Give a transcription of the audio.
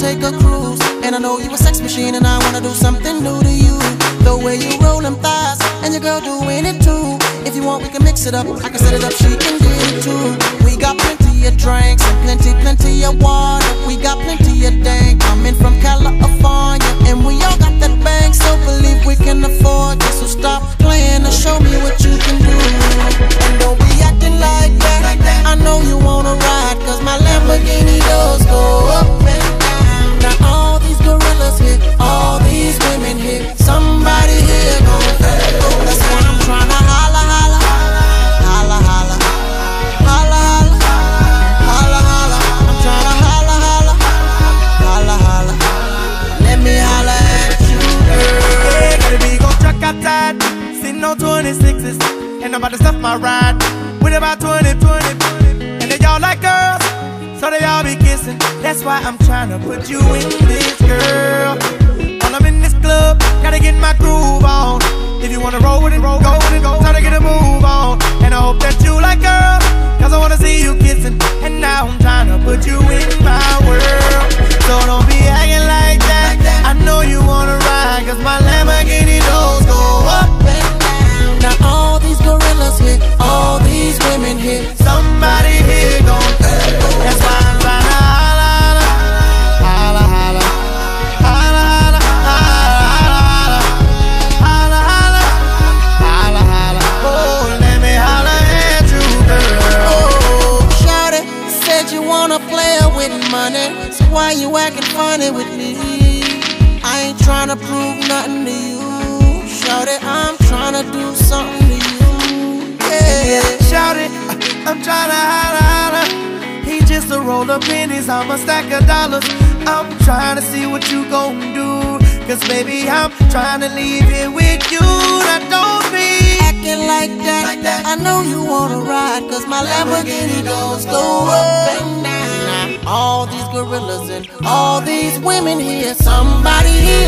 take a cruise. And I know you a sex machine and I wanna do something new to you. The way you roll them thighs, and your girl doing it too. If you want, we can mix it up, I can set it up, she can get it too. We got plenty of drinks and plenty of water. We got plenty of dank, coming from California. And we all got that bank, so believe we can afford it. So stop playing and show me what you can do. And don't be acting like that, I know you wanna ride, cause my Lamborghini doors go up and down. Now all these gorillas here, all these women here, somebody here gon' that's why I'm tryna holla, holla, holla, holla, holla, holla, holla, holla. I'm tryna holla, holla, holla, holla. Let me holla at you, girl. Yeah, got a big old truck outside, sitting on 26s, and I'm about to stuff my ride with about 20. And they all like girls, so they all be kissing. That's why I'm tryna put you in this, girl. While I'm in this club, gotta get my groove on. If you wanna roll with it, go with it, time to get a move on. And I hope that you like girls, cause I wanna see you kissing. And now I'm tryna put you in my world. So don't be acting like that, I know you wanna ride, cause my Lamborghini doors go up and down. Now all these gorillas here, all these women here, somebody here gon' that's why I'm tryna holla, holla, holla, holla, holla, holla, holla, holla, holla, holla. Oh, let me holla at you, girl. oh, shawty, said you wanna play with money, so why you acting funny with me? I ain't tryna prove nothing to you, shawty, I'm tryna do something to you, yeah. Shout it, I'm tryna holla, holla. He just a roll of pennies, I'm a stack of dollars. I'm tryna see what you gon' do, cause baby I'm tryna leave it with you. Now don't be Acting like that, I know you wanna ride, cause my Lamborghini goes go up and down. Now all these gorillas and all these women here, somebody here